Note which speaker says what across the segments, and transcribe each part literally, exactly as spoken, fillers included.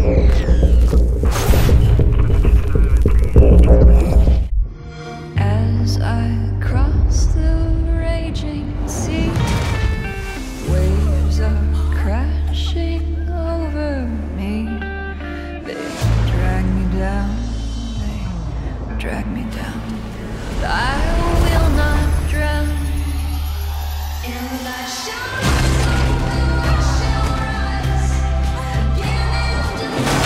Speaker 1: As I cross the raging sea, waves are crashing over me. They drag me down, they drag me down. But I will not drown. In the night shall I shall rise again and again.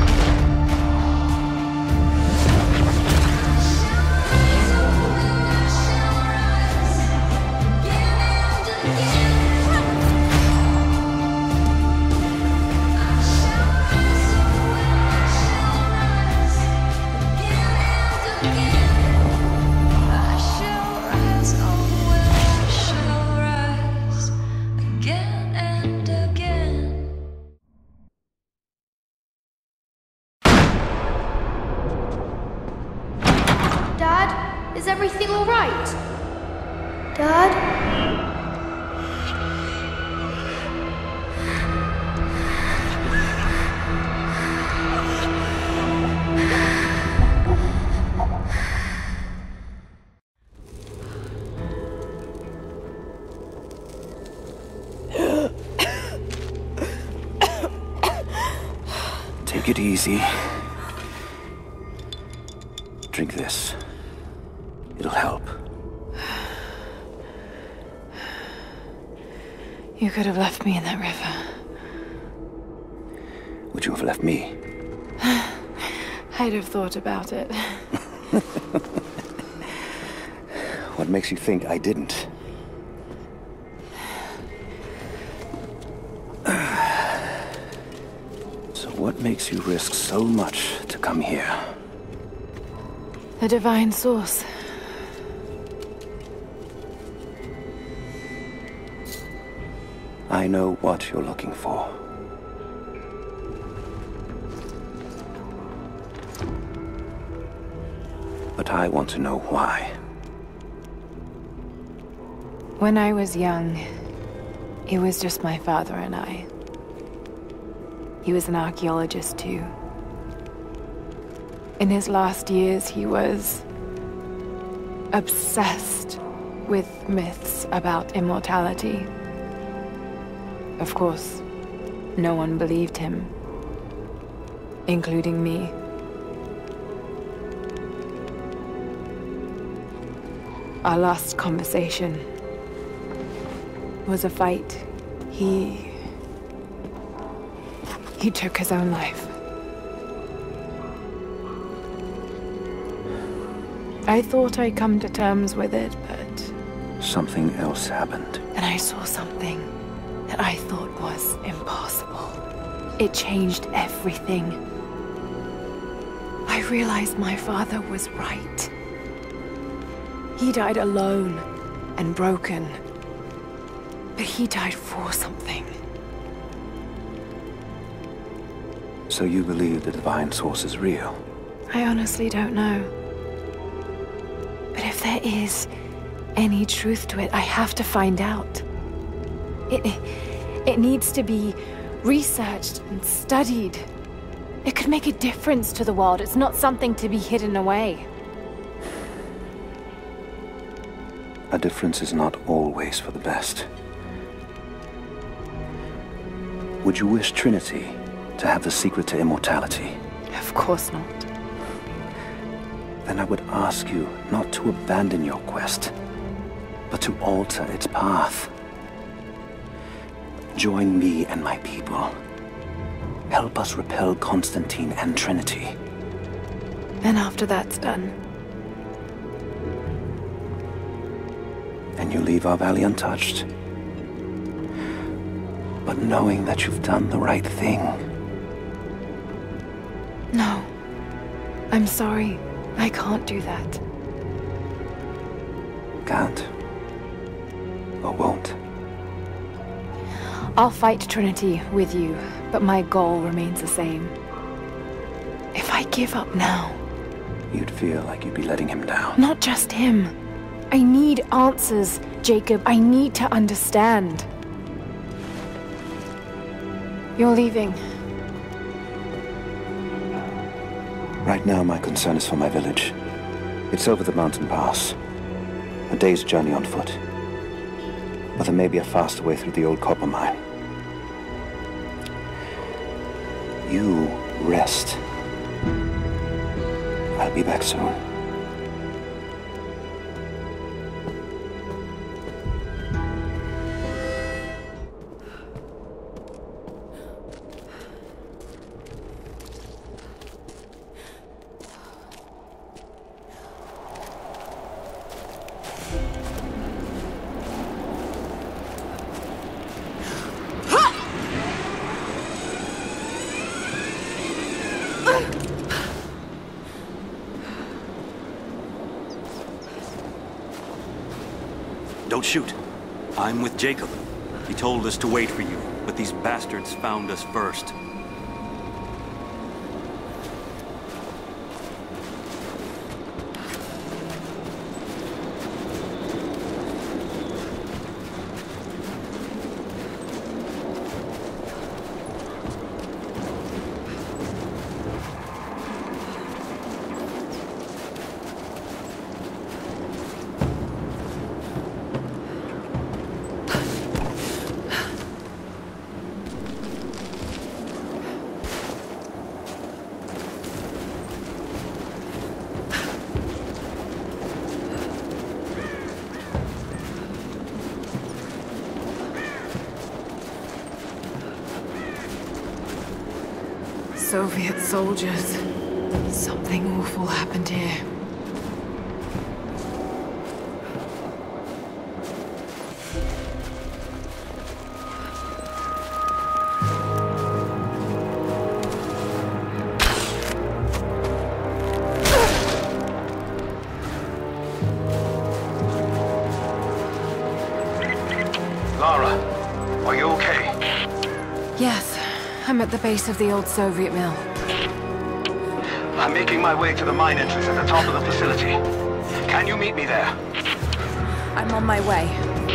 Speaker 2: Dad, is everything all right? Dad?
Speaker 3: Take it easy. Drink this. It'll help.
Speaker 1: You could have left me in that river.
Speaker 3: Would you have left me?
Speaker 1: I'd have thought about it.
Speaker 3: What makes you think I didn't? So what makes you risk so much to come here?
Speaker 1: The divine source.
Speaker 3: I know what you're looking for. But I want to know why.
Speaker 1: When I was young, it was just my father and I. He was an archaeologist too. In his last years, he was obsessed with myths about immortality. Of course, no one believed him, including me. Our last conversation was a fight. He... he took his own life. I thought I'd come to terms with it, but...
Speaker 3: Something else happened.
Speaker 1: And I saw something that I thought was impossible. It changed everything. I realized my father was right. He died alone and broken. But he died for something.
Speaker 3: So you believe the divine source is real?
Speaker 1: I honestly don't know. But if there is any truth to it, I have to find out. It, it needs to be researched and studied. It could make a difference to the world. It's not something to be hidden away.
Speaker 3: A difference is not always for the best. Would you wish Trinity to have the secret to immortality?
Speaker 1: Of course not.
Speaker 3: Then I would ask you not to abandon your quest, but to alter its path. Join me and my people. Help us repel Constantine and Trinity.
Speaker 1: Then after that's done...
Speaker 3: and you leave our valley untouched. But knowing that you've done the right thing.
Speaker 1: No. I'm sorry. I can't do that.
Speaker 3: Can't. Or won't.
Speaker 1: I'll fight Trinity with you, but my goal remains the same. If I give up now...
Speaker 3: You'd feel like you'd be letting him down.
Speaker 1: Not just him. I need answers, Jacob. I need to understand. You're leaving.
Speaker 3: Right now, my concern is for my village. It's over the mountain pass. A day's journey on foot. But there may be a faster way through the old copper mine. You rest. I'll be back soon.
Speaker 4: Don't shoot. I'm with Jacob. He told us to wait for you, but these bastards found us first.
Speaker 1: Soviet soldiers. Something awful happened here.
Speaker 3: Lara, are you okay?
Speaker 1: Yes, I'm at the base of the old Soviet mill.
Speaker 3: I'm making my way to the mine entrance at the top of the facility. Can you meet me there?
Speaker 1: I'm on my way.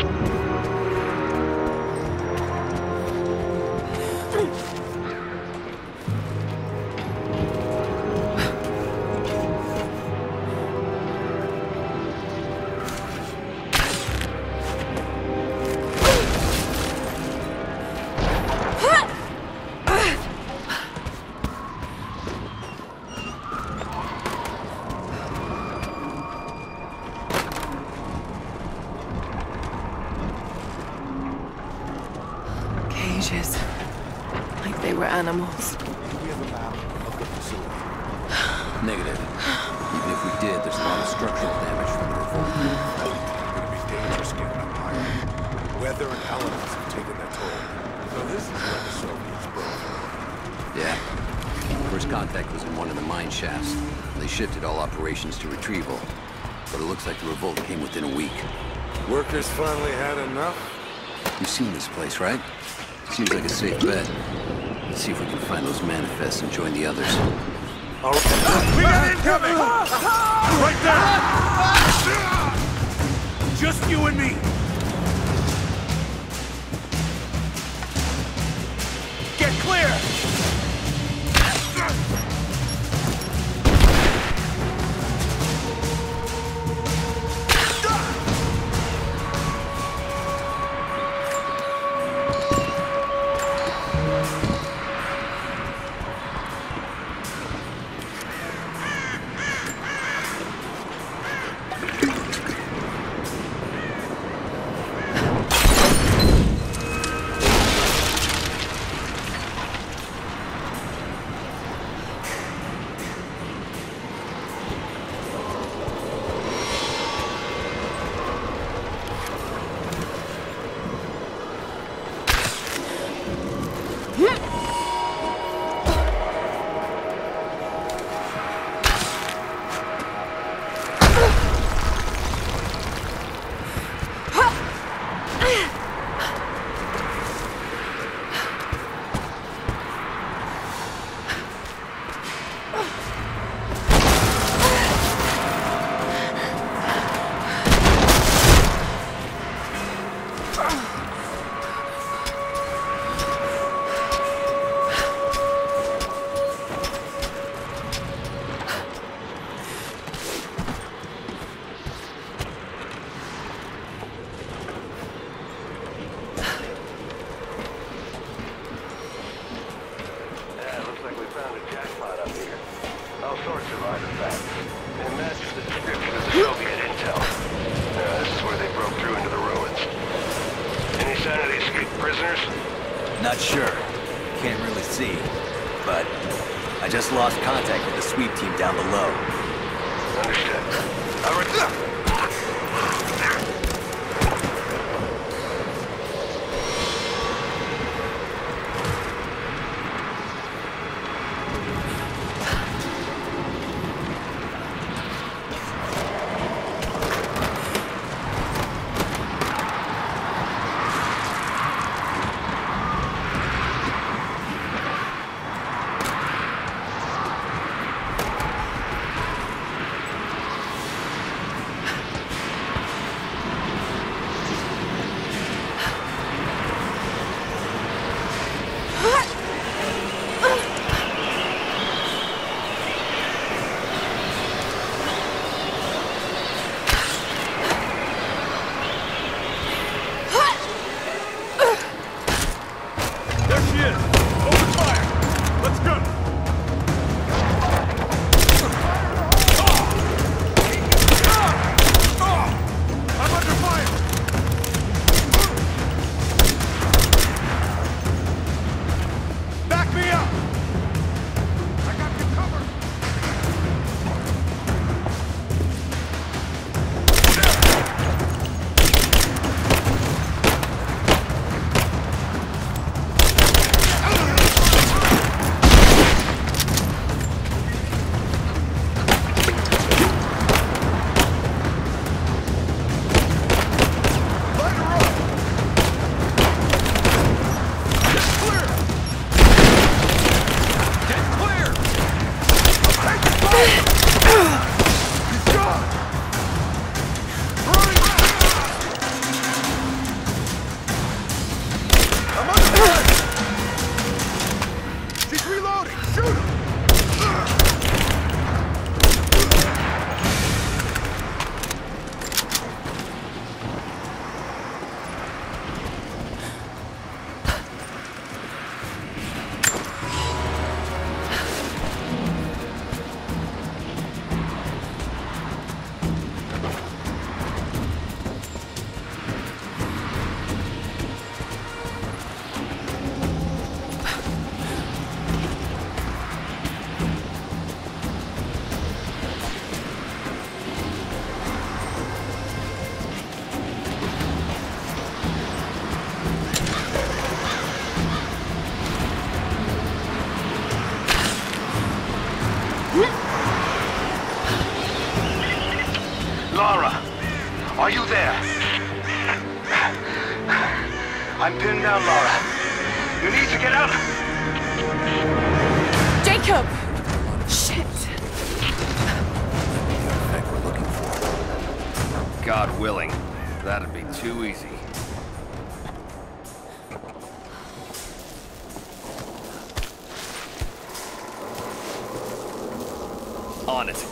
Speaker 1: Cages. Like they were animals.
Speaker 5: We have a map of the facility.
Speaker 6: Negative. Even if we did, there's a lot of structural damage from the revolt.
Speaker 5: It's gonna be dangerous getting up higher. Weather and elements have taken their toll. So this is where the Soviets broke.
Speaker 6: Yeah. First contact was in one of the mine shafts. They shifted all operations to retrieval. But it looks like the revolt came within a week.
Speaker 5: Workers finally had enough?
Speaker 6: You've seen this place, right? Seems like a safe bet. Let's see if we can find those manifests and join the others.
Speaker 5: All right. We got incoming! Right there! Just you and me! Get clear!
Speaker 7: not sure. Can't really see. But I just lost contact with the sweep team down below.
Speaker 5: Understood. All right.
Speaker 8: Lara, are you there? I'm pinned down, Lara. You need to get out.
Speaker 1: Jacob! Shit.
Speaker 6: The artifact we're looking for.
Speaker 7: God willing, that'd be too easy. On it.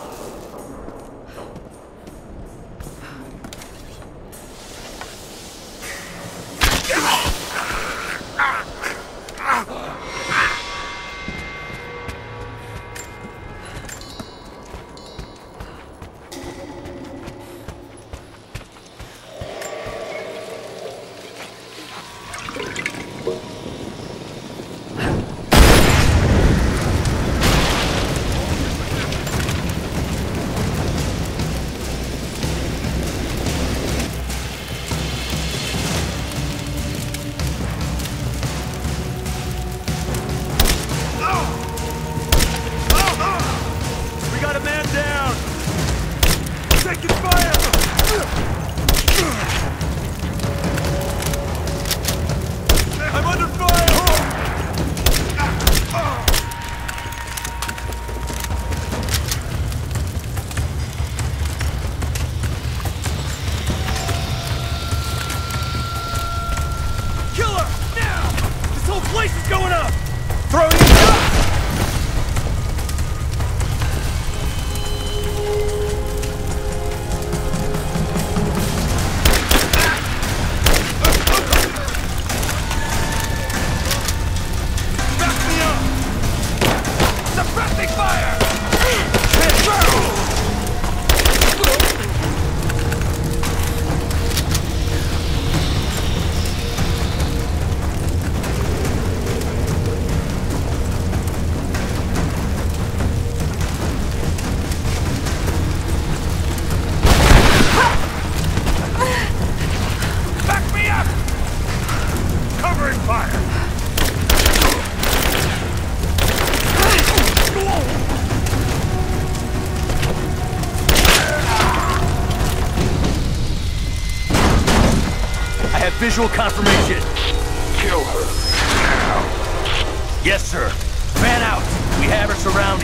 Speaker 7: have visual confirmation.
Speaker 5: Kill her. Now.
Speaker 7: Yes, sir. Fan out. We have her surrounded.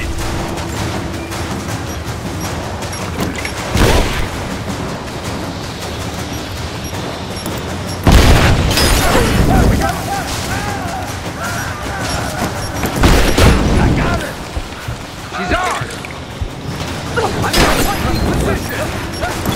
Speaker 6: I got her! She's ours! I'm in a fighting position!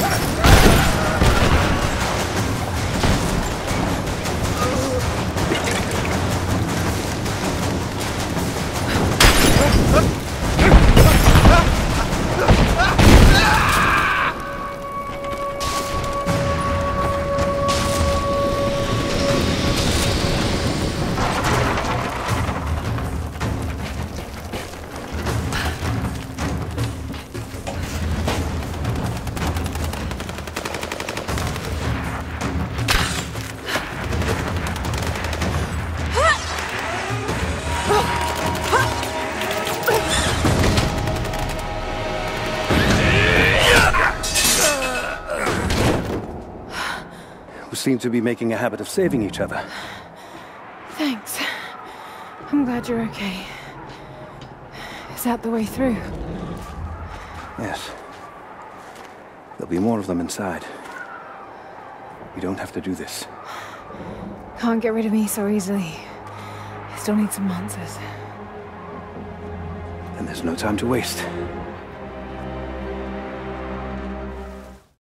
Speaker 3: Seem to be making a habit of saving each other.
Speaker 1: Thanks. I'm glad you're okay. Is that the way through?
Speaker 3: Yes. There'll be more of them inside. We don't have to do this.
Speaker 1: Can't get rid of me so easily. I still need some answers.
Speaker 3: And there's no time to waste.